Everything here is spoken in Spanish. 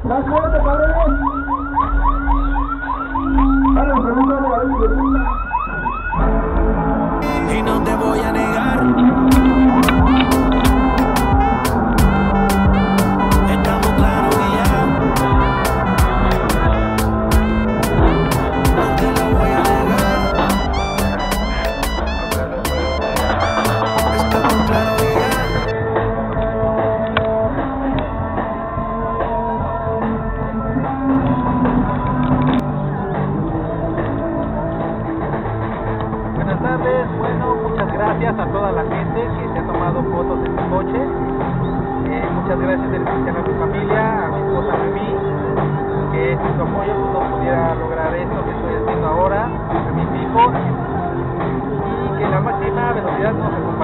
Más fuerte, cabrones. Vale, pregúntale a ver si le gusta. Y no te voy a negar. Estamos claros y ya. No te lo voy a negar. Estamos claros y ya. Buenas tardes, bueno, muchas gracias a toda la gente que se ha tomado fotos en mi coche. Muchas gracias en especial a mi familia, a mi esposa Mimi, que sin su apoyo pues, no pudiera lograr esto que estoy haciendo ahora, a mis hijos, y que la máxima velocidad nos